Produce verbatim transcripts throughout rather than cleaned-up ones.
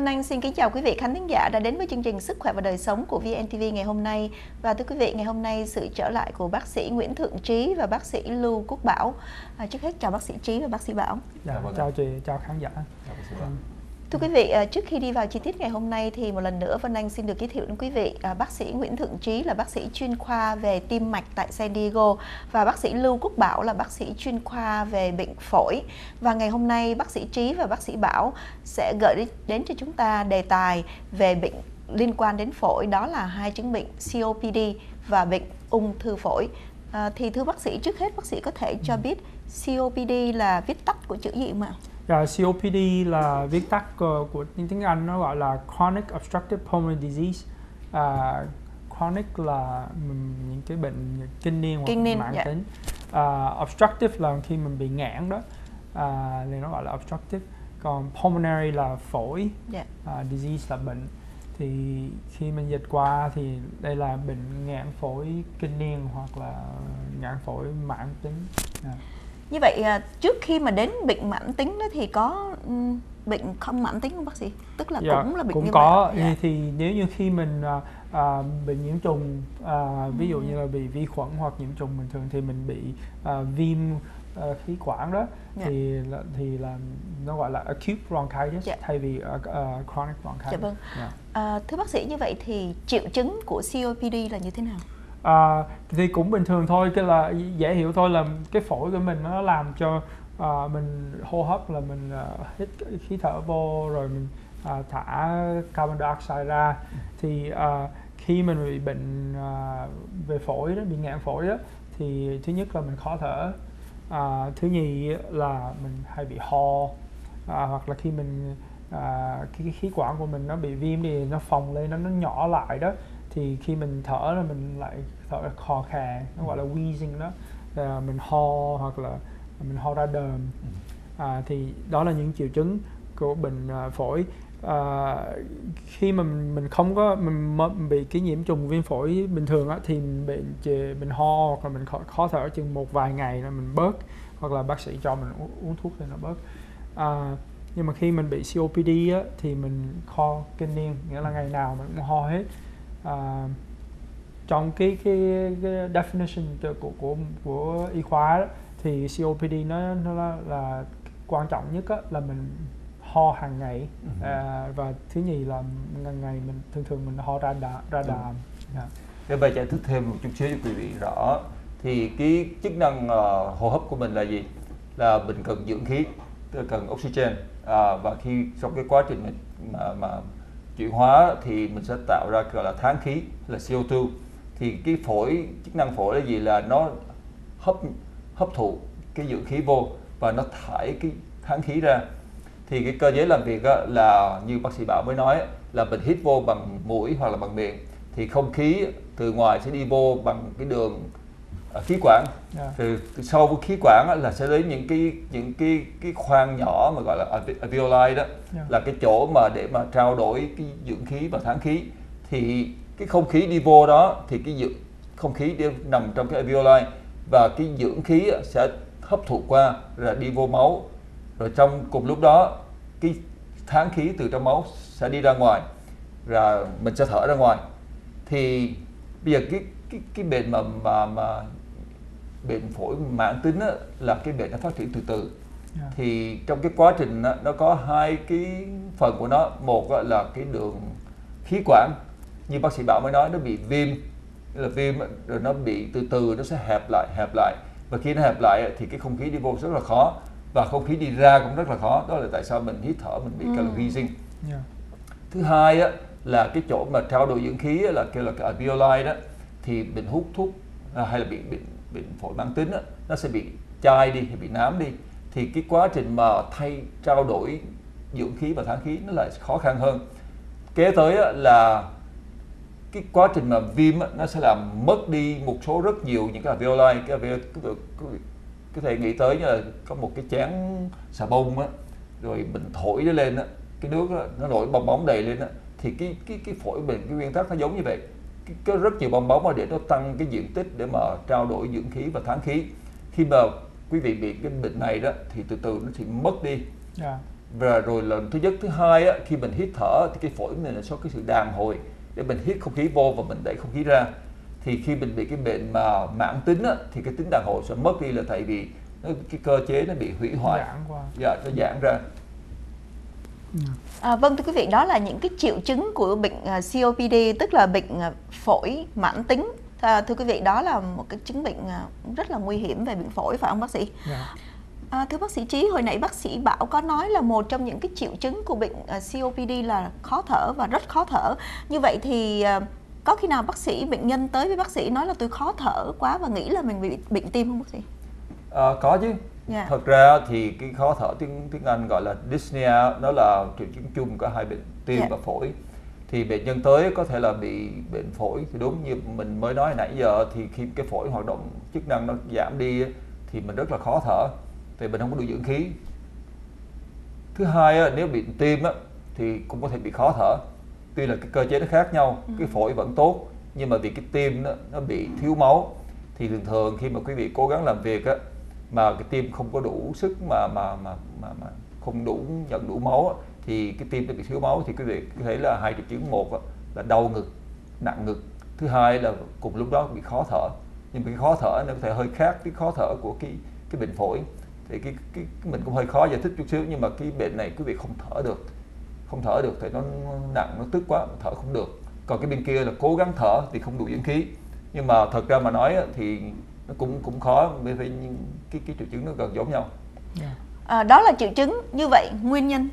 Vân Anh xin kính chào quý vị khán thính giả đã đến với chương trình Sức khỏe và đời sống của vê en tê vê ngày hôm nay. Và thưa quý vị, ngày hôm nay sự trở lại của bác sĩ Nguyễn Thượng Trí và bác sĩ Lưu Quốc Bảo. À, trước hết chào bác sĩ Trí và bác sĩ Bảo. Dạ, chào chị, chào khán giả. Thưa quý vị, trước khi đi vào chi tiết ngày hôm nay thì một lần nữa Vân Anh xin được giới thiệu đến quý vị à, bác sĩ Nguyễn Thượng Trí là bác sĩ chuyên khoa về tim mạch tại San Diego và bác sĩ Lưu Quốc Bảo là bác sĩ chuyên khoa về bệnh phổi. Và ngày hôm nay bác sĩ Trí và bác sĩ Bảo sẽ gửi đến cho chúng ta đề tài về bệnh liên quan đến phổi, đó là hai chứng bệnh xê ô pê đê và bệnh ung thư phổi. À, thì thưa bác sĩ, trước hết bác sĩ có thể cho biết xê ô pê đê là viết tắt của chữ gì mà? Yeah, xê ô pê đê là viết tắt của, của tiếng Anh, nó gọi là Chronic Obstructive Pulmonary Disease. Uh, chronic là những cái bệnh kinh niên hoặc mãn yeah. tính. Uh, obstructive là khi mình bị nghẽn đó, uh, nên nó gọi là obstructive. Còn pulmonary là phổi, yeah. uh, disease là bệnh. Thì khi mình dịch qua thì đây là bệnh nghẽn phổi kinh niên hoặc là nghẽn phổi mãn tính. Yeah. Như vậy trước khi mà đến bệnh mãn tính đó thì có um, bệnh không mãn tính không bác sĩ? Tức là dạ, cũng là bệnh cũng như có. vậy. Dạ. Thì nếu như khi mình uh, uh, bị nhiễm trùng, uh, ví dụ như là bị vi khuẩn hoặc nhiễm trùng bình thường thì mình bị uh, viêm uh, khí quản đó, dạ. thì là, thì là nó gọi là acute bronchitis, dạ. thay vì uh, uh, chronic bronchitis. Dạ vâng. Dạ. À, thưa bác sĩ, như vậy thì triệu chứng của xê ô pê đê là như thế nào? À, thì cũng bình thường thôi, cái là dễ hiểu thôi, là cái phổi của mình nó làm cho uh, mình hô hấp, là mình uh, hít khí thở vô rồi mình uh, thả carbon dioxide ra. Thì uh, khi mình bị bệnh uh, về phổi đó, bị nghẽn phổi đó, thì thứ nhất là mình khó thở, uh, thứ nhì là mình hay bị ho, uh, hoặc là khi mình uh, cái khí quản của mình nó bị viêm thì nó phồng lên, nó nó nhỏ lại đó, thì khi mình thở là mình lại thở khò khè, nó gọi là wheezing đó, là mình ho hoặc là mình ho ra đờm. À, thì đó là những triệu chứng của bệnh uh, phổi. À, khi mà mình, mình không có mình, mình bị cái nhiễm trùng viêm phổi bình thường á, thì mình bị mình ho hoặc là mình khó, khó thở chừng một vài ngày là mình bớt, hoặc là bác sĩ cho mình uống, uống thuốc thì nó bớt. À, nhưng mà khi mình bị xê ô pê đê á, thì mình ho kinh niên, nghĩa là ngày nào mình cũng ho hết. À, trong cái cái, cái definition của của của y khoa đó, thì xê ô pê đê nó nó là, là quan trọng nhất á, là mình ho hàng ngày, à, và thứ nhì là ngày ngày mình thường thường mình ho ra đà, ra đàm. Yeah. Để bà giải thích thêm một chút xíu cho quý vị rõ, thì cái chức năng uh, hô hấp của mình là gì? Là mình cần dưỡng khí, tức là cần oxygen, à, và khi trong cái quá trình mình mà, mà chuyển hóa thì mình sẽ tạo ra gọi là thán khí, là xê ô hai. Thì cái phổi, chức năng phổi là gì? Là nó hấp hấp thụ cái dưỡng khí vô và nó thải cái thán khí ra. Thì cái cơ chế làm việc á, là như bác sĩ Bảo mới nói, là mình hít vô bằng mũi hoặc là bằng miệng, thì không khí từ ngoài sẽ đi vô bằng cái đường khí quản. Yeah. Từ, từ sau của khí quản á, là sẽ đến những cái những cái cái khoang nhỏ mà gọi là alveoli đó. Yeah. Là cái chỗ mà để mà trao đổi cái dưỡng khí và thán khí. Thì cái không khí đi vô đó, thì cái dưỡng không khí đi, nằm trong cái alveoli, và cái dưỡng khí sẽ hấp thụ qua rồi đi vô máu, rồi trong cùng lúc đó cái thán khí từ trong máu sẽ đi ra ngoài, rồi mình sẽ thở ra ngoài. Thì bây giờ cái cái cái bệnh mà mà mà bệnh phổi mãn tính á, là cái bệnh nó phát triển từ từ. Yeah. Thì trong cái quá trình á, nó có hai cái phần của nó. Một á, là cái đường khí quản, như bác sĩ Bảo mới nói, nó bị viêm, là viêm rồi nó bị từ từ nó sẽ hẹp lại hẹp lại, và khi nó hẹp lại thì cái không khí đi vô rất là khó, và không khí đi ra cũng rất là khó. Đó là tại sao mình hít thở mình bị kêu là wheezing. Yeah. Thứ hai á, là cái chỗ mà trao đổi dưỡng khí á, là kêu là cái alveoli đó, thì mình hút thuốc à, hay là bị bệnh bệnh phổi mãn tính á, nó sẽ bị chai đi, hay bị nám đi, thì cái quá trình mà thay trao đổi dưỡng khí và thán khí nó lại khó khăn hơn. Kế tới á, là cái quá trình mà viêm á, nó sẽ làm mất đi một số rất nhiều những cái alveoli. Cái alveoli có thể nghĩ tới như là có một cái chén xà bông á, rồi mình thổi nó lên á, cái nước đó, nó nổi bong bóng đầy lên á, thì cái cái cái phổi mình, cái nguyên tắc nó giống như vậy. Cái, có rất nhiều bong bóng mà để nó tăng cái diện tích để mà trao đổi dưỡng khí và thán khí. Khi mà quý vị bị cái bệnh này đó, thì từ từ nó sẽ mất đi. Yeah. Và rồi lần thứ nhất, thứ hai á, khi mình hít thở thì cái phổi mình là có cái sự đàn hồi để mình hít không khí vô và mình đẩy không khí ra. Thì khi mình bị cái bệnh mà mãn tính á, thì cái tính đàn hồi sẽ mất đi, là tại vì nó, cái cơ chế nó bị hủy hoại, giãn qua. dạ, nó giãn ra. À, vâng thưa quý vị, đó là những cái triệu chứng của bệnh uh, xê ô pê đê, tức là bệnh uh, phổi mãn tính. À, thưa quý vị, đó là một cái chứng bệnh uh, rất là nguy hiểm về bệnh phổi, phải không bác sĩ? Yeah. À, thưa bác sĩ Trí, hồi nãy bác sĩ Bảo có nói là một trong những cái triệu chứng của bệnh uh, xê ô pê đê là khó thở và rất khó thở. Như vậy thì uh, có khi nào bác sĩ bệnh nhân tới với bác sĩ nói là tôi khó thở quá và nghĩ là mình bị bệnh tim không bác sĩ? À, có chứ. Yeah. Thật ra thì cái khó thở tiếng tiếng Anh gọi là dyspnea, nó là triệu chứng chung của hai bệnh tim Yeah. và phổi. Thì bệnh nhân tới có thể là bị bệnh phổi, thì đúng như mình mới nói nãy giờ, thì khi cái phổi hoạt động chức năng nó giảm đi thì mình rất là khó thở, thì mình không có đủ dưỡng khí. Thứ hai, nếu bị tim thì cũng có thể bị khó thở, tuy là cái cơ chế nó khác nhau, ừ. cái phổi vẫn tốt, nhưng mà vì cái tim nó, nó bị thiếu máu, thì thường thường khi mà quý vị cố gắng làm việc á, mà cái tim không có đủ sức mà mà mà mà, mà không đủ nhận đủ máu á, thì cái tim nó bị thiếu máu, thì quý vị có thể là hai triệu chứng. Một á, là đau ngực, nặng ngực. Thứ hai là cùng lúc đó bị khó thở, nhưng mà cái khó thở nó có thể hơi khác cái khó thở của cái cái bệnh phổi. Thì cái, cái, cái mình cũng hơi khó giải thích chút xíu, nhưng mà cái bệnh này quý vị không thở được, không thở được thì nó nặng, nó tức quá, thở không được. Còn cái bên kia là cố gắng thở thì không đủ dưỡng khí. Nhưng mà thật ra mà nói thì nó cũng cũng khó, bởi vì cái cái triệu chứng nó gần giống nhau. Yeah. À, đó là triệu chứng. Như vậy nguyên nhân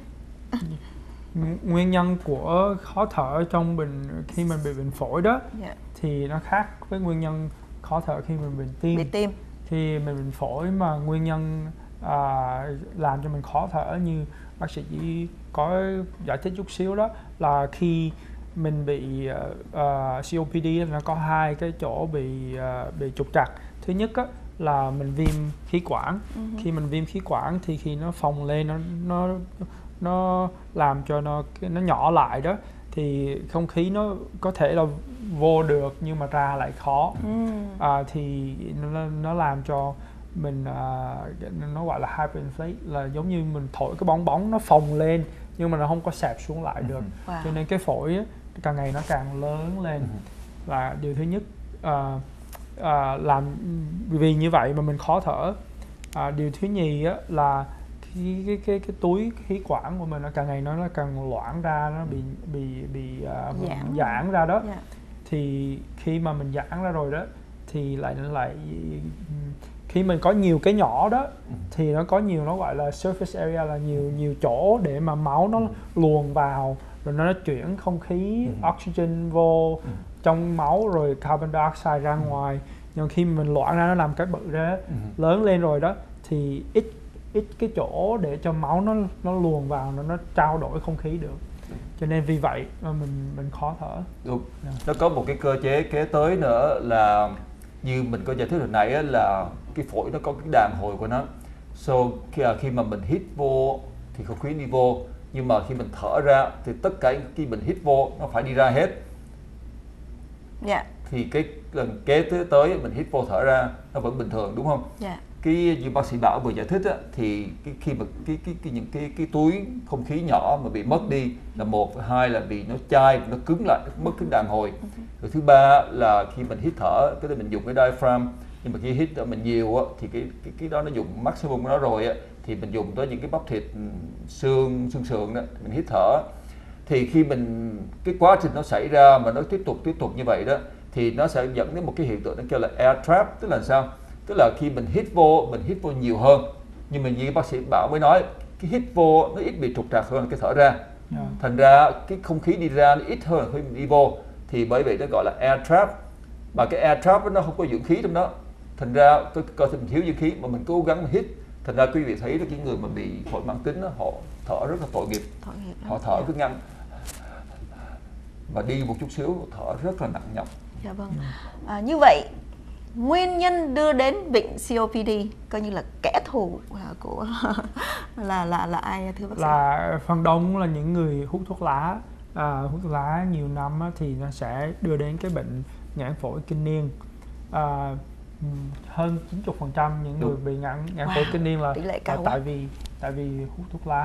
nguyên nhân của khó thở trong bệnh khi mình bị bệnh phổi đó, yeah. thì nó khác với nguyên nhân khó thở khi mình bệnh tim. Bị tim. Khi mình bệnh phổi mà nguyên nhân à, làm cho mình khó thở như bác sĩ chỉ có giải thích chút xíu, đó là khi mình bị uh, uh, xê ô pê đê nó có hai cái chỗ bị uh, bị trục trặc. Thứ nhất á, là mình viêm khí quản. Uh-huh. Khi mình viêm khí quản thì khi nó phồng lên, nó nó nó làm cho nó nó nhỏ lại đó, thì không khí nó có thể là vô được nhưng mà ra lại khó. Uh. À, thì nó, nó làm cho mình uh, nó gọi là hyperinflate, là giống như mình thổi cái bong bóng nó phồng lên nhưng mà nó không có xẹp xuống lại được. Wow. Cho nên cái phổi á, càng ngày nó càng lớn lên. Uh-huh. Là điều thứ nhất. Uh, uh, làm vì như vậy mà mình khó thở. Uh, điều thứ nhì á, là cái cái cái cái túi khí quản của mình nó càng ngày nó, nó càng loãng ra, nó bị bị bị uh, giãn. giãn ra đó. Yeah. Thì khi mà mình giãn ra rồi đó thì lại lại khi mình có nhiều cái nhỏ đó thì nó có nhiều, nó gọi là surface area, là nhiều nhiều chỗ để mà máu nó luồn vào, rồi nó chuyển không khí oxygen vô trong máu, rồi carbon dioxide ra ngoài. Nhưng khi mình loãng ra, nó làm cái bự ra lớn lên rồi đó, thì ít ít cái chỗ để cho máu nó nó luồn vào, nó nó trao đổi không khí được. Cho nên vì vậy mà mình mình khó thở. Đúng. Yeah. Nó có một cái cơ chế kế tới nữa là như mình có giải thích hồi nãy á, là cái phổi nó có cái đàn hồi của nó. So khi, khi mà mình hít vô thì không khí đi vô, nhưng mà khi mình thở ra thì tất cả khi mình hít vô nó phải đi ra hết. Yeah. Thì cái lần kế tới tới mình hít vô thở ra nó vẫn bình thường, đúng không? Yeah. Cái như bác sĩ Bảo vừa giải thích á, thì cái khi mà cái cái cái những cái cái túi không khí nhỏ mà bị mất đi là một, hai là vì nó chai, nó cứng lại, nó mất cái đàn hồi. Rồi thứ ba là khi mình hít thở, cái mình dùng cái diaphragm, nhưng mà khi hít thở mình nhiều á, thì cái cái cái đó nó dùng maximum của nó rồi á, thì mình dùng tới những cái bắp thịt xương xương sườn đó, mình hít thở. Thì khi mình cái quá trình nó xảy ra mà nó tiếp tục tiếp tục như vậy đó, thì nó sẽ dẫn đến một cái hiện tượng nó kêu là air trap. Tức là sao? Tức là khi mình hít vô, mình hít vô nhiều hơn, nhưng mà như bác sĩ Bảo mới nói, cái hít vô nó ít bị trục trặc hơn cái thở ra. Yeah. Thành ra cái không khí đi ra nó ít hơn khi mình đi vô, thì bởi vậy nó gọi là air trap. Mà cái air trap nó không có dưỡng khí trong đó, thành ra cái cơ thể mình thiếu dưỡng khí mà mình cố gắng hít, thành ra quý vị thấy là cái người mà bị phổi mãn tính đó, họ thở rất là tội nghiệp, tội nghiệp họ thở yeah. cứ ngăn và đi một chút xíu thở rất là nặng nhọc. Dạ vâng. À, như vậy nguyên nhân đưa đến bệnh xê ô pê đê coi như là kẻ thù của là là là ai thưa bác sĩ? Là phần đông là những người hút thuốc lá, à, hút thuốc lá nhiều năm á, thì nó sẽ đưa đến cái bệnh nhãn phổi kinh niên. À, hơn chín mươi phần trăm những Đúng. người bị nhãn nhãn wow. phổi kinh niên là, là tại vì tại vì hút thuốc lá.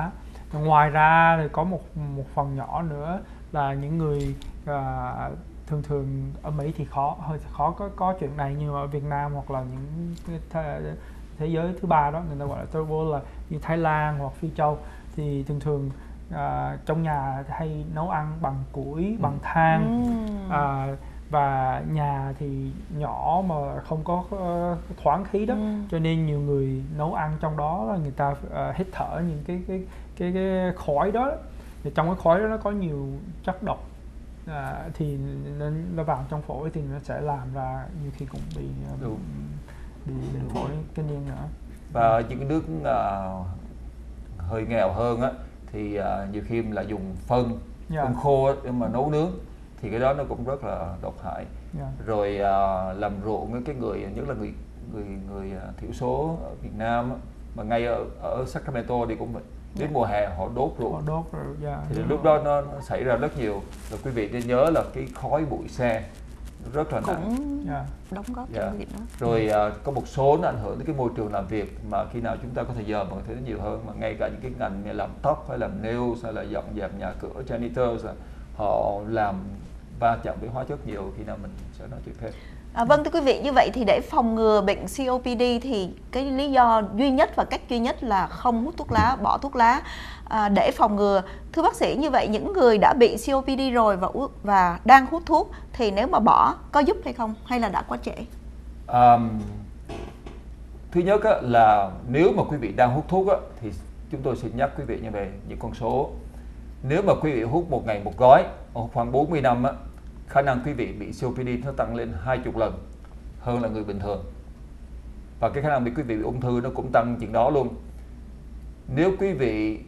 Ngoài ra thì có một một phần nhỏ nữa là những người à, thường thường ở Mỹ thì khó hơi khó có có chuyện này, nhưng mà ở Việt Nam hoặc là những cái thế, thế giới thứ ba đó, người ta gọi là third world, là như Thái Lan hoặc Phi Châu, thì thường thường à, trong nhà hay nấu ăn bằng củi, bằng than, Ừ. à, và nhà thì nhỏ mà không có uh, thoáng khí đó, Ừ. cho nên nhiều người nấu ăn trong đó là người ta uh, hít thở những cái cái cái cái khói đó, thì trong cái khói đó nó có nhiều chất độc, à, thì nên nó vào trong phổi thì nó sẽ làm ra nhiều khi cũng bị uh, Đúng. bị bệnh phổi kinh niên nữa. Và những cái nước uh, hơi nghèo hơn á thì uh, nhiều khi là dùng phân Yeah. phân khô á, để mà nấu nướng, thì cái đó nó cũng rất là độc hại. Yeah. Rồi uh, làm ruộng với cái người, nhất là người người người uh, thiểu số ở Việt Nam á, mà ngay ở ở Sacramento thì cũng vậy. Đến Yeah. mùa hè họ đốt ruộng, Họ đốt rồi, yeah, thì đúng lúc rồi. đó nó, nó xảy ra rất nhiều. Rồi quý vị nên nhớ là cái khói bụi xe rất là nặng. Cũng Yeah. đóng góp Dạ. trong việc đó. Rồi uh, có một số nó ảnh hưởng đến cái môi trường làm việc, mà khi nào chúng ta có thời giờ mà thấy nó nhiều hơn, mà ngay cả những cái ngành như làm tóc hay làm nails hay là dọn dẹp nhà cửa, janitors, họ làm va chạm với hóa chất nhiều, khi nào mình sẽ nói chuyện thêm. À, vâng thưa quý vị, như vậy thì để phòng ngừa bệnh xê ô pê đê thì cái lý do duy nhất và cách duy nhất là không hút thuốc lá, bỏ thuốc lá à, để phòng ngừa. Thưa bác sĩ, như vậy những người đã bị xê ô pê đê rồi và và đang hút thuốc thì nếu mà bỏ có giúp hay không, hay là đã quá trễ? Um, thứ nhất á, là nếu mà quý vị đang hút thuốc á, thì chúng tôi xin nhắc quý vị như vậy những con số. Nếu mà quý vị hút một ngày một gói khoảng bốn mươi năm á, khả năng quý vị bị xê ô pê đê nó tăng lên hai mươi lần hơn là người bình thường, và cái khả năng bị quý vị bị ung thư nó cũng tăng chừng đó luôn. Nếu quý vị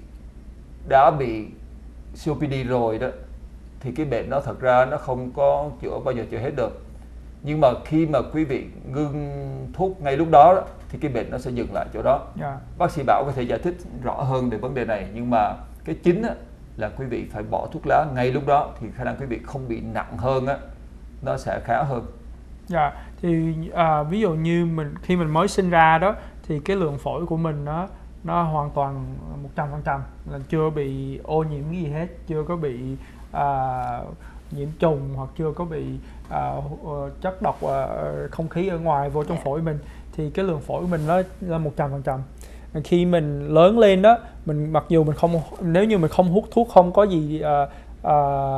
đã bị xê ô pê đê rồi đó thì cái bệnh đó thật ra nó không có chữa bao giờ chữa hết được, nhưng mà khi mà quý vị ngưng thuốc ngay lúc đó, đó thì cái bệnh nó sẽ dừng lại chỗ đó. Yeah. Bác sĩ Bảo có thể giải thích rõ hơn về vấn đề này, nhưng mà cái chính á, là quý vị phải bỏ thuốc lá ngay lúc đó thì khả năng quý vị không bị nặng hơn á, nó sẽ khá hơn. Dạ, thì à, ví dụ như mình khi mình mới sinh ra đó thì cái lượng phổi của mình nó nó hoàn toàn một trăm phần trăm là chưa bị ô nhiễm gì hết, chưa có bị à, nhiễm trùng hoặc chưa có bị à, chất độc à, không khí ở ngoài vô trong phổi mình, thì cái lượng phổi của mình nó là một trăm phần trăm. Khi mình lớn lên đó, mình mặc dù mình không, nếu như mình không hút thuốc, không có gì à, à,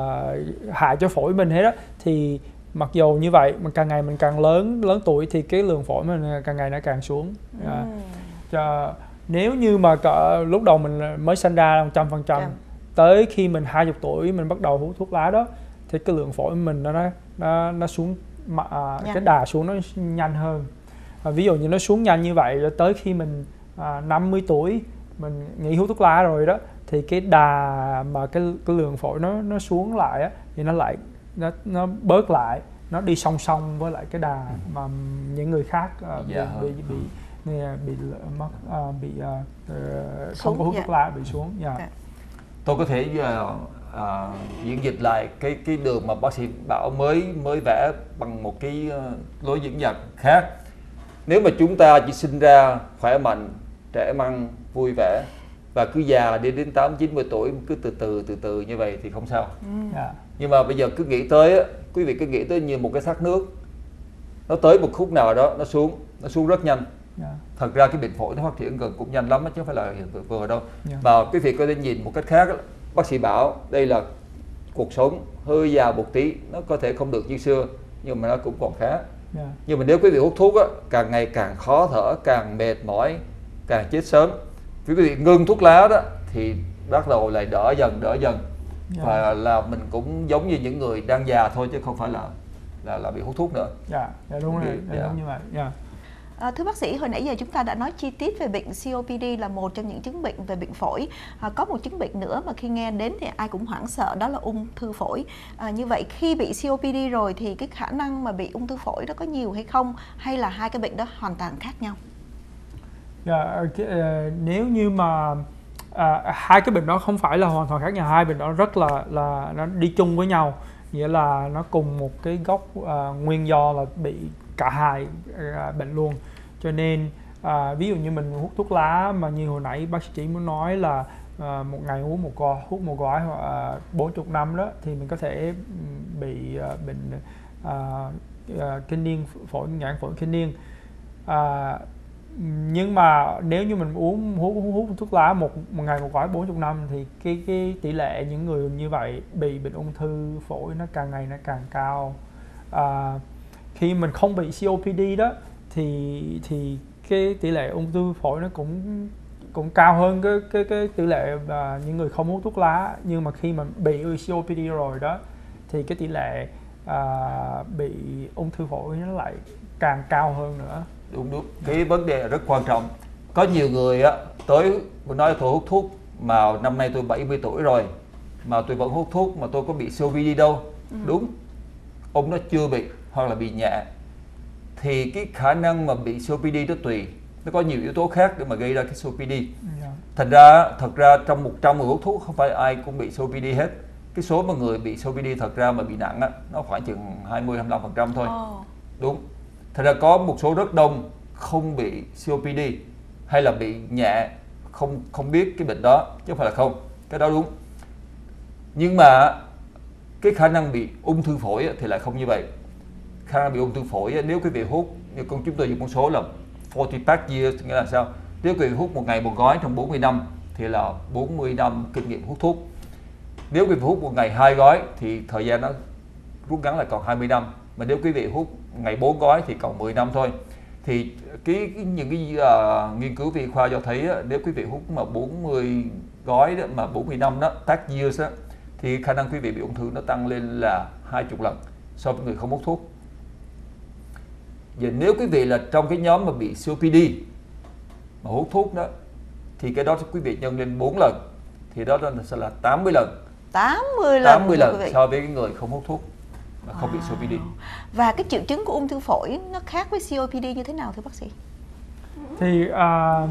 hại cho phổi mình hết đó, thì mặc dù như vậy mình càng ngày mình càng lớn lớn tuổi thì cái lượng phổi mình càng ngày nó càng xuống. À, cho, nếu như mà cỡ, lúc đầu mình mới sinh ra một trăm phần trăm, tới khi mình hai mươi tuổi mình bắt đầu hút thuốc lá đó thì cái lượng phổi mình nó nó nó xuống, à, cái đà xuống nó nhanh hơn. À, ví dụ như nó xuống nhanh như vậy, tới khi mình à, năm mươi tuổi mình nghỉ hút thuốc lá rồi đó, thì cái đà mà cái, cái lượng phổi nó nó xuống lại á, thì nó lại nó nó bớt lại, nó đi song song với lại cái đà mà những người khác uh, bị, dạ. bị bị bị bị mất uh, bị uh, không có hút thuốc lá bị xuống. Yeah. Yeah. Tôi có thể uh, uh, diễn dịch lại cái cái đường mà bác sĩ Bảo mới mới vẽ bằng một cái uh, lối diễn đạt khác. Nếu mà chúng ta chỉ sinh ra khỏe mạnh, trẻ măng, vui vẻ và cứ già đi đến tám chín mươi tuổi cứ từ từ từ từ như vậy thì không sao. Yeah. Nhưng mà bây giờ cứ nghĩ tới á, quý vị cứ nghĩ tới như một cái thác nước, nó tới một khúc nào đó nó xuống, nó xuống rất nhanh. Yeah. Thật ra cái bệnh phổi nó phát triển gần cũng nhanh lắm chứ không phải là hiện vừa, vừa đâu. Yeah. Và quý vị có thể nhìn một cách khác, bác sĩ Bảo đây là cuộc sống hơi già một tí, nó có thể không được như xưa nhưng mà nó cũng còn khá. Yeah. Nhưng mà nếu quý vị hút thuốc á, càng ngày càng khó thở, càng mệt mỏi, càng chết sớm. Quý vị ngưng thuốc lá đó thì bắt đầu lại đỡ dần đỡ dần. Yeah. Và là mình cũng giống như những người đang già thôi chứ không phải là là là bị hút thuốc nữa. Dạ, yeah, đúng rồi, Yeah. yeah. đúng như vậy. Yeah. À, thưa bác sĩ, hồi nãy giờ chúng ta đã nói chi tiết về bệnh xê ô pê đê là một trong những chứng bệnh về bệnh phổi. À, có một chứng bệnh nữa mà khi nghe đến thì ai cũng hoảng sợ, đó là ung thư phổi. À, như vậy khi bị xê ô pê đê rồi thì cái khả năng mà bị ung thư phổi đó có nhiều hay không, hay là hai cái bệnh đó hoàn toàn khác nhau? Yeah, cái, uh, nếu như mà uh, hai cái bệnh đó không phải là hoàn toàn khác nhau, hai bệnh đó rất là là nó đi chung với nhau, nghĩa là nó cùng một cái gốc uh, nguyên do là bị cả hai uh, bệnh luôn. Cho nên uh, ví dụ như mình hút thuốc lá mà như hồi nãy bác sĩ muốn nói là à, một ngày uống một gói, hút một gói hoặc à, bốn mươi năm đó thì mình có thể bị à, bệnh à, à, kinh niên phổi, nhãn phổi kinh niên. À, nhưng mà nếu như mình uống hút, hút, hút thuốc lá một, một ngày một gói bốn mươi năm thì cái cái tỷ lệ những người như vậy bị bệnh ung thư phổi nó càng ngày nó càng cao. À, khi mình không bị xê ô pê đê đó thì thì cái tỷ lệ ung thư phổi nó cũng cũng cao hơn cái cái cái tỷ lệ và những người không hút thuốc lá. Nhưng mà khi mà bị xê ô pê đê rồi đó thì cái tỷ lệ à, bị ung thư phổi nó lại càng cao hơn nữa. Đúng đúng, cái vấn đề rất quan trọng. Có nhiều người á tới tôi nói tôi hút thuốc mà năm nay tôi bảy mươi tuổi rồi mà tôi vẫn hút thuốc mà tôi có bị xê ô pê đê đâu. Ừ. Đúng, ông nó chưa bị hoặc là bị nhẹ. Thì cái khả năng mà bị xê ô pê đê nó tùy, nó có nhiều yếu tố khác để mà gây ra cái xê ô pê đê. Yeah. Thành ra thật ra trong một trăm người hút thuốc không phải ai cũng bị xê ô pê đê hết. Cái số mà người bị xê ô pê đê thật ra mà bị nặng á nó khoảng chừng hai mươi đến hai mươi lăm phần trăm thôi. Oh. Đúng. Thật ra có một số rất đông không bị xê ô pê đê hay là bị nhẹ, không không biết cái bệnh đó chứ không phải là không, cái đó đúng. Nhưng mà cái khả năng bị ung thư phổi thì lại không như vậy. Khả năng bị ung thư phổi nếu quý vị hút, như con chúng tôi dùng con số là bốn mươi pack years, nghĩa là sao? Nếu quý vị hút một ngày một gói trong bốn mươi năm thì là bốn mươi năm kinh nghiệm hút thuốc. Nếu quý vị hút một ngày hai gói thì thời gian nó rút ngắn lại còn hai mươi năm. Mà nếu quý vị hút ngày bốn gói thì còn mười năm thôi. Thì cái, cái những cái uh, nghiên cứu y khoa cho thấy uh, nếu quý vị hút mà bốn mươi gói đó, mà bốn mươi năm đó, pack years đó, thì khả năng quý vị bị ung thư nó tăng lên là hai mươi lần so với người không hút thuốc. Và nếu quý vị là trong cái nhóm mà bị xê ô pê đê mà hút thuốc đó thì cái đó quý vị nhân lên bốn lần thì đó sẽ là tám mươi lần. tám mươi lần. tám mươi lần so với cái người không hút thuốc mà không wow. bị xê ô pê đê. Và cái triệu chứng của ung thư phổi nó khác với xê ô pê đê như thế nào thưa bác sĩ? Thì uh,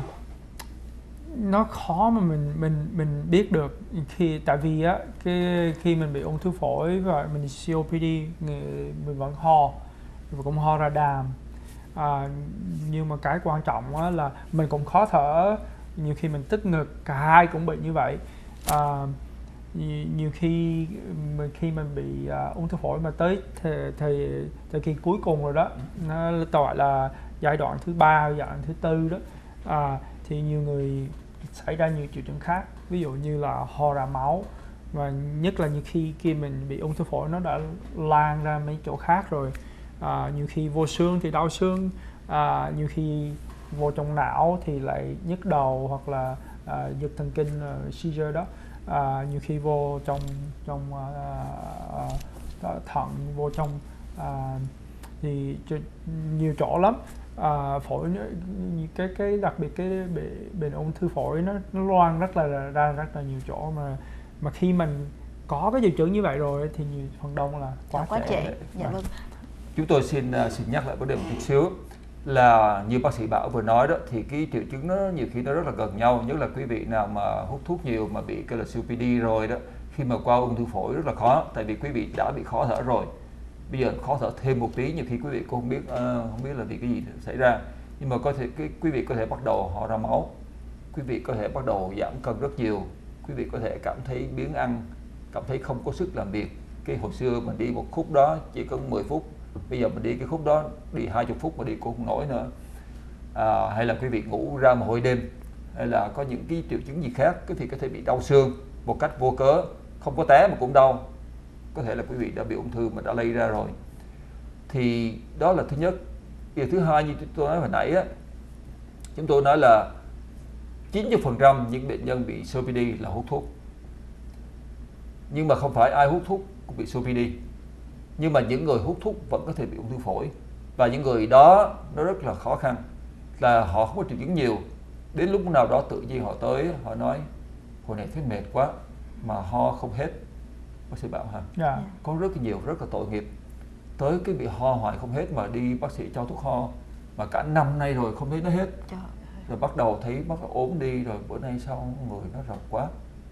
nó khó mà mình mình mình biết được khi tại vì á cái khi mình bị ung thư phổi và mình xê ô pê đê mình vẫn ho và cũng ho ra đàm. À, nhưng mà cái quan trọng á là mình cũng khó thở, nhiều khi mình tức ngực, cả hai cũng bị như vậy. À, nhiều khi khi mình bị uh, ung thư phổi mà tới thời, thời, thời kỳ cuối cùng rồi đó, nó gọi là giai đoạn thứ ba, giai đoạn thứ tư đó, à, thì nhiều người xảy ra nhiều triệu chứng khác, ví dụ như là ho ra máu, và nhất là như khi khi mình bị ung thư phổi nó đã lan ra mấy chỗ khác rồi, à, nhiều khi vô xương thì đau xương, à, nhiều khi vô trong não thì lại nhức đầu hoặc là à, giật thần kinh, uh, seizure đó. À, nhiều khi vô trong trong uh, uh, thận, vô trong uh, thì nhiều chỗ lắm. Uh, phổi cái cái đặc biệt cái bệnh ung thư phổi nó nó loang rất là ra rất là nhiều chỗ, mà mà khi mình có cái triệu chứng như vậy rồi thì nhiều phần đông là quá, quá trễ. trễ. Dạ vâng. Chúng tôi xin uh, xin nhắc lại vấn đề một chút xíu là như bác sĩ Bảo vừa nói đó, thì cái triệu chứng nó nhiều khi nó rất là gần nhau, nhất là quý vị nào mà hút thuốc nhiều mà bị cái là xê ô pê đê rồi đó, khi mà qua ung thư phổi rất là khó, tại vì quý vị đã bị khó thở rồi, bây giờ khó thở thêm một tí, nhiều khi quý vị cũng không biết uh, không biết là vì cái gì xảy ra, nhưng mà có thể cái quý vị có thể bắt đầu ho ra máu, quý vị có thể bắt đầu giảm cân rất nhiều, quý vị có thể cảm thấy biếng ăn, cảm thấy không có sức làm việc. Cái hồi xưa mình đi một khúc đó chỉ có mười phút, bây giờ mình đi cái khúc đó đi hai mươi phút mà đi cũng không nổi nữa. À, hay là quý vị ngủ ra mồ hôi đêm, hay là có những cái triệu chứng gì khác, quý vị có thể bị đau xương một cách vô cớ, không có té mà cũng đau, có thể là quý vị đã bị ung thư mà đã lây ra rồi. Thì đó là thứ nhất. Điều thứ hai như tôi nói hồi nãy á, chúng tôi nói là chín mươi phần trăm những bệnh nhân bị xê ô pê đê là hút thuốc, nhưng mà không phải ai hút thuốc cũng bị xê ô pê đê. Nhưng mà những người hút thuốc vẫn có thể bị ung thư phổi, và những người đó nó rất là khó khăn, là họ không có triệu chứng nhiều, đến lúc nào đó tự nhiên họ tới họ nói hồi này thấy mệt quá mà ho không hết. Bác sĩ Bảo hả? Yeah. Có rất là nhiều, rất là tội nghiệp, tới cái bị ho hoài không hết mà đi bác sĩ cho thuốc ho mà cả năm nay rồi không thấy nó hết. Trời. Rồi bắt đầu thấy bắt đầu ốm đi, rồi bữa nay sao người nó rập quá,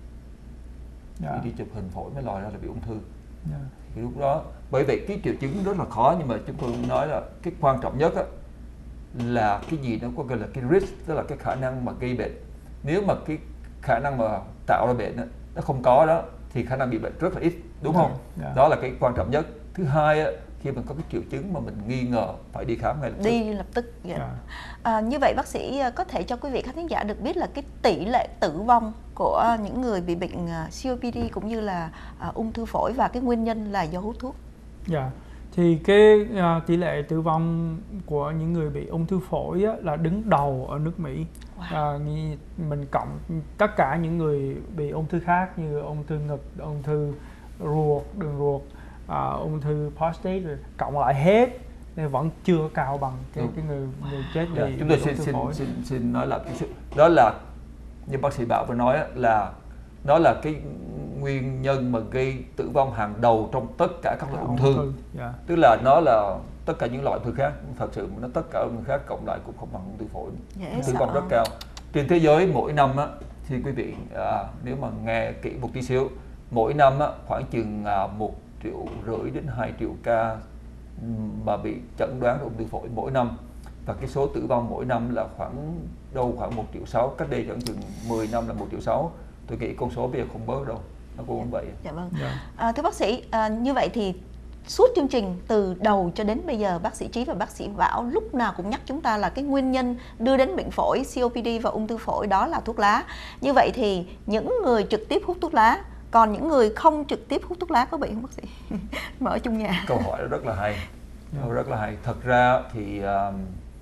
yeah. Đi chụp hình phổi mới lòi ra là bị ung thư. Yeah. Thì lúc đó, bởi vậy cái triệu chứng rất là khó, nhưng mà chúng tôi nói là cái quan trọng nhất á, là cái gì nó có gọi là cái risk, tức là cái khả năng mà gây bệnh. Nếu mà cái khả năng mà tạo ra bệnh đó, nó không có đó thì khả năng bị bệnh rất là ít, đúng không? Yeah. Đó là cái quan trọng nhất. Thứ hai á, khi mình có cái triệu chứng mà mình nghi ngờ phải đi khám ngay lập tức. Đi lập tức. Dạ. Yeah. À, như vậy bác sĩ có thể cho quý vị khán thính giả được biết là cái tỷ lệ tử vong của những người bị bệnh xê ô pê đê cũng như là uh, ung thư phổi và cái nguyên nhân là do hút thuốc. Dạ. Yeah. Thì cái uh, tỷ lệ tử vong của những người bị ung thư phổi á, là đứng đầu ở nước Mỹ. Wow. Uh, mình cộng tất cả những người bị ung thư khác như ung thư ngực, ung thư ruột, đường ruột, uh, ung thư prostate rồi cộng lại hết thì vẫn chưa cao bằng cái, cái người người chết vì yeah. Chúng tôi xin xin, xin xin nói lại chút. Đó là như bác sĩ Bảo vừa nói á, là đó là cái nguyên nhân mà gây tử vong hàng đầu trong tất cả các loại ung thư. thư. Yeah. Tức là nó là tất cả những loại ung thư khác, thật sự nó tất cả ung thư khác cộng lại cũng không bằng ung thư phổi. Yeah, tử vong rất cao. Trên thế giới mỗi năm á, thì quý vị à, nếu mà nghe kỹ một tí xíu, mỗi năm á, khoảng chừng à, một triệu rưỡi đến hai triệu ca mà bị chẩn đoán ung thư phổi mỗi năm, và cái số tử vong mỗi năm là khoảng đâu khoảng một triệu sáu, cách đây khoảng chừng mười năm là một triệu sáu. Tôi nghĩ con số bây giờ không bớt đâu, nó cũng như vậy. Dạ vâng. Yeah. À, thưa bác sĩ, à, như vậy thì suốt chương trình từ đầu cho đến bây giờ bác sĩ Trí và bác sĩ Bảo lúc nào cũng nhắc chúng ta là cái nguyên nhân đưa đến bệnh phổi, xê ô pê đê và ung thư phổi đó là thuốc lá. Như vậy thì những người trực tiếp hút thuốc lá, còn những người không trực tiếp hút thuốc lá có bị không bác sĩ? Mà ở chung nhà. Câu hỏi rất là hay, yeah. rất là hay. Thật ra thì uh,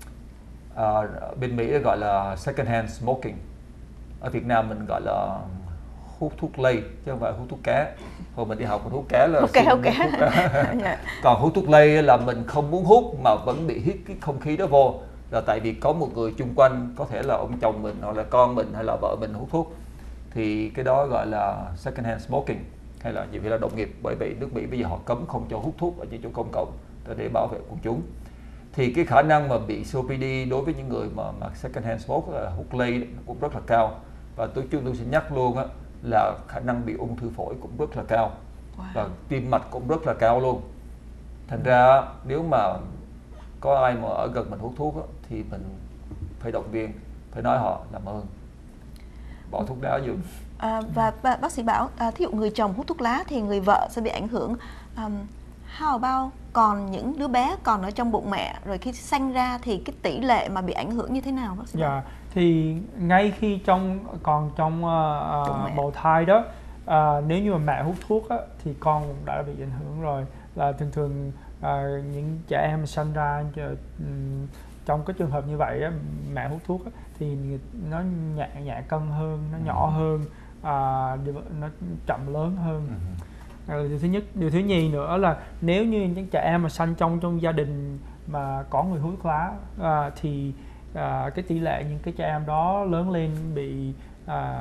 uh, bên Mỹ gọi là second hand smoking. Ở Việt Nam mình gọi là hút thuốc lây chứ không phải hút thuốc cá. Hồi mình đi học mình hút cá là okay, okay. hút cá. Còn hút thuốc lây là mình không muốn hút mà vẫn bị hít cái không khí đó vô, là tại vì có một người chung quanh, có thể là ông chồng mình hoặc là con mình hay là vợ mình hút thuốc, thì cái đó gọi là second hand smoking, hay là nhiều khi là đồng nghiệp. Bởi vậy nước Mỹ bây giờ họ cấm không cho hút thuốc ở những chỗ công cộng để bảo vệ quần chúng. Thì cái khả năng mà bị xê ô pê đê đối với những người mà, mà second hand smoke là hút lây cũng rất là cao. Và tôi chúng tôi sẽ nhắc luôn á, là khả năng bị ung thư phổi cũng rất là cao. Wow. Và tim mạch cũng rất là cao luôn. Thành ra nếu mà có ai mà ở gần mình hút thuốc á, thì mình phải động viên, phải nói họ làm ơn bỏ thuốc lá vô. À, và, và bác sĩ Bảo, à, thí dụ người chồng hút thuốc lá thì người vợ sẽ bị ảnh hưởng. Um, how about còn những đứa bé còn ở trong bụng mẹ, rồi khi sanh ra thì cái tỷ lệ mà bị ảnh hưởng như thế nào bác sĩ? Dạ, thì ngay khi trong còn trong uh, bào thai đó, uh, nếu như mà mẹ hút thuốc á, thì con cũng đã bị ảnh hưởng rồi. Là thường thường uh, những trẻ em sanh ra um, trong cái trường hợp như vậy á, mẹ hút thuốc á, thì nó nhẹ nhẹ cân hơn, nó nhỏ hơn, uh, nó chậm lớn hơn. Điều thứ nhất, điều thứ nhì nữa là nếu như những trẻ em mà sanh trong trong gia đình mà có người hút thuốc lá à, thì à, cái tỷ lệ những cái trẻ em đó lớn lên bị à,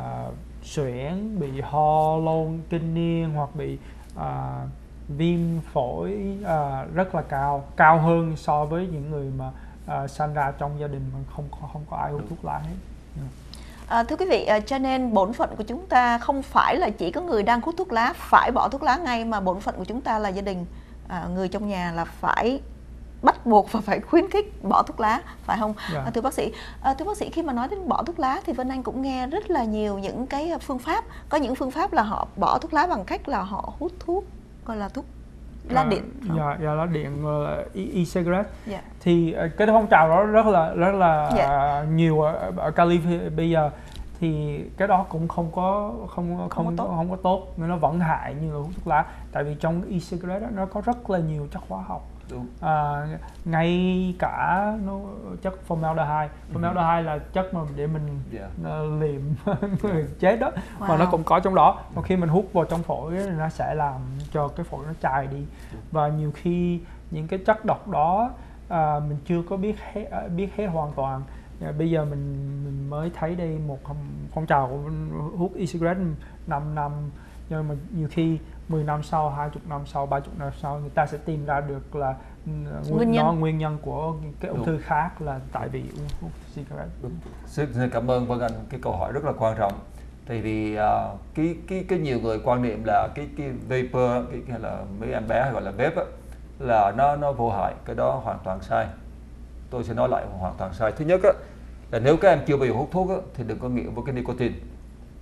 suyễn, bị ho lôn kinh niên hoặc bị à, viêm phổi à, rất là cao, cao hơn so với những người mà à, sanh ra trong gia đình mà không có không có ai hút thuốc lá hết. Yeah. À, thưa quý vị, cho nên bổn phận của chúng ta không phải là chỉ có người đang hút thuốc lá phải bỏ thuốc lá ngay, mà bổn phận của chúng ta là gia đình, à, người trong nhà là phải bắt buộc và phải khuyến khích bỏ thuốc lá, phải không? Yeah. À, thưa bác sĩ, à, thưa bác sĩ, khi mà nói đến bỏ thuốc lá thì Vân Anh cũng nghe rất là nhiều những cái phương pháp. Có những phương pháp là họ bỏ thuốc lá bằng cách là họ hút thuốc gọi là thuốc lá điện. Dạ, dạ lá điện, e-cigarette. Yeah. Thì cái phong trào đó rất là rất là yeah. nhiều ở, ở Cali bây giờ. Thì cái đó cũng không có không không không có tốt, không có tốt. Nó vẫn hại như là hút thuốc lá. Tại vì trong e-cigarette đó, nó có rất là nhiều chất hóa học. Đúng. À, ngay cả nó chất formaldehyde. Formaldehyde là chất mà để mình yeah. liệm người chết đó, wow. mà nó cũng có trong đó. Và khi mình hút vào trong phổi thì nó sẽ làm cho cái phổi nó chai đi. Và nhiều khi những cái chất độc đó à, mình chưa có biết hết, biết hết hoàn toàn. À, bây giờ mình mình mới thấy đây một phong trào hút e-cigarette năm năm, nhưng mà nhiều khi mười năm sau, hai mươi năm sau, ba mươi năm sau người ta sẽ tìm ra được là nguyên nhân, nó, nguyên nhân của cái ung thư khác là tại vì uống hút cigarette. Xin cảm ơn Vân Anh, cái câu hỏi rất là quan trọng. Tại vì uh, cái cái cái nhiều người quan niệm là cái cái vapor, cái hay là mấy em bé hay gọi là vape á, là nó nó vô hại. Cái đó hoàn toàn sai. Tôi sẽ nói lại hoàn toàn sai. Thứ nhất á, là nếu các em chưa bao giờ hút thuốc á, thì đừng có nghiện với cái nicotine.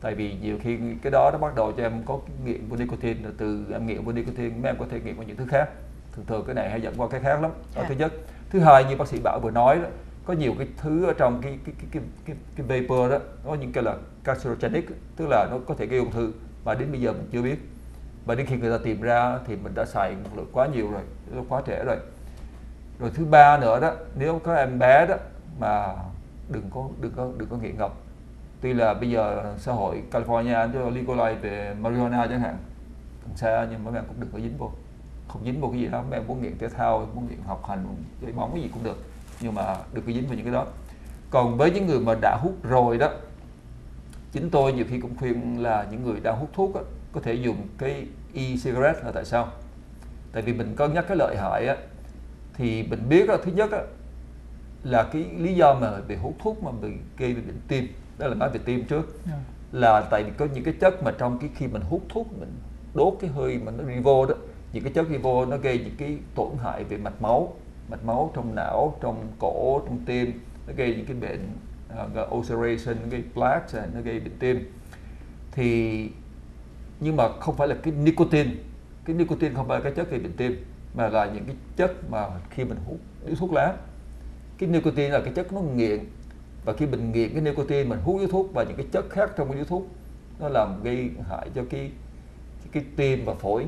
Tại vì nhiều khi cái đó nó bắt đầu cho em có cái nghiện của nicotine, rồi từ em nghiện của nicotine mấy em có thể nghiện vào những thứ khác. Thường thường cái này hay dẫn qua cái khác lắm. Đó Yeah. thứ nhất. Thứ hai, như bác sĩ Bảo vừa nói đó, có nhiều cái thứ ở trong cái cái cái cái cái, cái vapor đó, có những cái là carcinogenic, tức là nó có thể gây ung thư mà đến bây giờ mình chưa biết. Và đến khi người ta tìm ra thì mình đã xài một lượng quá nhiều rồi, nó quá trễ rồi. Rồi thứ ba nữa đó, nếu có em bé đó mà đừng có đừng có đừng có nghiện ngập. Tuy là bây giờ xã hội California nó legalize về marijuana chẳng hạn, cần xa, nhưng mà mấy em cũng đừng có dính vô, không dính vô cái gì đó. Mấy em muốn nghiện thể thao, muốn nghiện học hành, chơi bóng cái gì cũng được, nhưng mà đừng có dính vào những cái đó. Còn với những người mà đã hút rồi đó, chính tôi nhiều khi cũng khuyên là những người đang hút thuốc đó, có thể dùng cái e-cigarette. Là tại sao? Tại vì mình cân nhắc cái lợi hại á, thì mình biết đó, thứ nhất á, là cái lý do mà bị hút thuốc mà bị gây bệnh tim, đó là nói về tim trước, yeah. là tại vì có những cái chất mà trong cái khi mình hút thuốc mình đốt cái hơi mà nó đi vô đó, những cái chất đi vô nó gây những cái tổn hại về mạch máu, mạch máu trong não, trong cổ, trong tim, nó gây những cái bệnh uh, ulceration, nó gây plaque, nó gây bệnh tim. Thì nhưng mà không phải là cái nicotine, cái nicotine không phải là cái chất gây bệnh tim, mà là những cái chất mà khi mình hút điếu thuốc lá. Cái nicotine là cái chất nó nghiện, và khi mình nghiện cái nicotine, mình hút điếu thuốc và những cái chất khác trong cái điếu thuốc, nó làm gây hại cho cái cái, cái tim và phổi.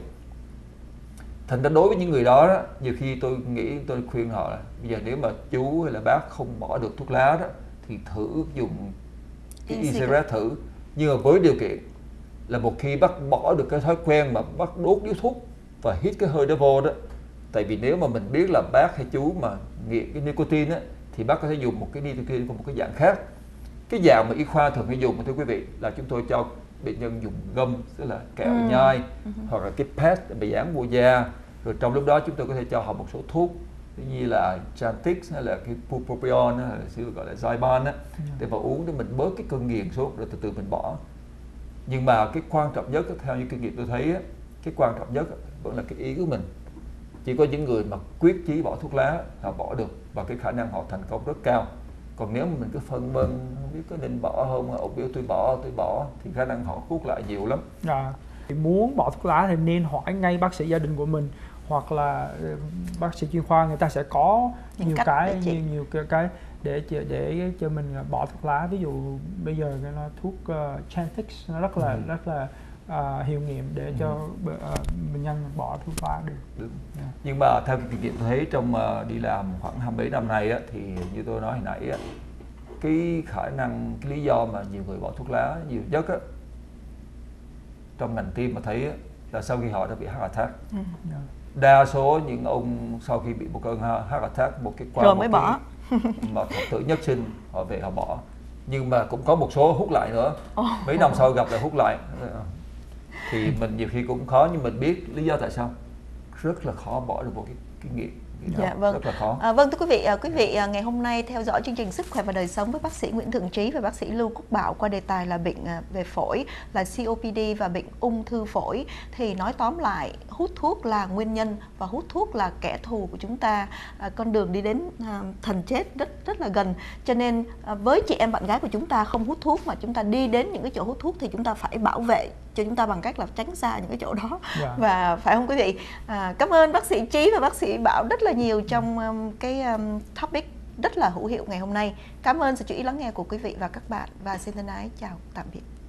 Thành ra đối với những người đó, đó, nhiều khi tôi nghĩ tôi khuyên họ là bây giờ nếu mà chú hay là bác không bỏ được thuốc lá đó, thì thử dùng cái e-cigarette thử, nhưng mà với điều kiện là một khi bác bỏ được cái thói quen mà bác đốt điếu thuốc và hít cái hơi đó vô đó. Tại vì nếu mà mình biết là bác hay chú mà nghiện cái nicotine á, thì bác có thể dùng một cái nicotine của một cái dạng khác. Cái dạng mà y khoa thường hay dùng, thưa quý vị, là chúng tôi cho bệnh nhân dùng gum, tức là kẹo ừ. nhai, ừ. hoặc là cái patch để dán vô da. Rồi trong lúc đó chúng tôi có thể cho họ một số thuốc như là Chantix hay là cái bupropion, hay là xưa gọi là Zyban á, để vào uống để mình bớt cái cơn nghiện xuống, rồi từ từ mình bỏ. Nhưng mà cái quan trọng nhất theo như kinh nghiệm tôi thấy á, cái quan trọng nhất vẫn là cái ý của mình. Chỉ có những người mà quyết chí bỏ thuốc lá họ bỏ được, và cái khả năng họ thành công rất cao. Còn nếu mà mình cứ phân vân không biết có nên bỏ không, ông biểu tôi bỏ tôi bỏ, thì khả năng họ hút lại nhiều lắm. À, muốn bỏ thuốc lá thì nên hỏi ngay bác sĩ gia đình của mình, hoặc là bác sĩ chuyên khoa, người ta sẽ có những nhiều cái nhiều, nhiều cái, cái để để cho mình bỏ thuốc lá. Ví dụ bây giờ cái nó thuốc uh, Chantix nó rất là ừ. rất là uh, hiệu nghiệm để ừ. cho uh, bệnh nhân bỏ thuốc lá được. Đúng. Yeah. Nhưng mà theo kinh nghiệm tôi thấy trong uh, đi làm khoảng hai mấy năm nay á, thì như tôi nói hồi nãy á, cái khả năng, cái lý do mà nhiều người bỏ thuốc lá nhiều nhất á, trong ngành tim mà thấy á, là sau khi họ đã bị heart attack. Ừ. Yeah. Đa số những ông sau khi bị một cơn heart attack, một cái qua rồi một mới cái, bỏ mà thập tử nhất sinh, họ về họ bỏ. Nhưng mà cũng có một số hút lại nữa, oh. mấy năm sau gặp lại hút lại. Thì mình nhiều khi cũng khó, nhưng mình biết lý do tại sao. Rất là khó bỏ được một cái, cái nghiện. Dạ vâng. Rất là khó. À, vâng thưa quý vị, à, quý vị à, ngày hôm nay theo dõi chương trình Sức khỏe và đời sống với bác sĩ Nguyễn Thượng Trí và bác sĩ Lưu Quốc Bảo qua đề tài là bệnh à, về phổi, là xê ô pê đê và bệnh ung thư phổi. Thì nói tóm lại, hút thuốc là nguyên nhân và hút thuốc là kẻ thù của chúng ta. À, con đường đi đến à, thần chết rất rất là gần. Cho nên à, với chị em bạn gái của chúng ta không hút thuốc mà chúng ta đi đến những cái chỗ hút thuốc thì chúng ta phải bảo vệ cho chúng ta bằng cách là tránh xa những cái chỗ đó. Yeah. Và phải không quý vị? À, cảm ơn bác sĩ Trí và bác sĩ Bảo rất là nhiều trong um, cái um, topic rất là hữu hiệu ngày hôm nay. Cảm ơn sự chú ý lắng nghe của quý vị và các bạn, và xin thân ái chào tạm biệt.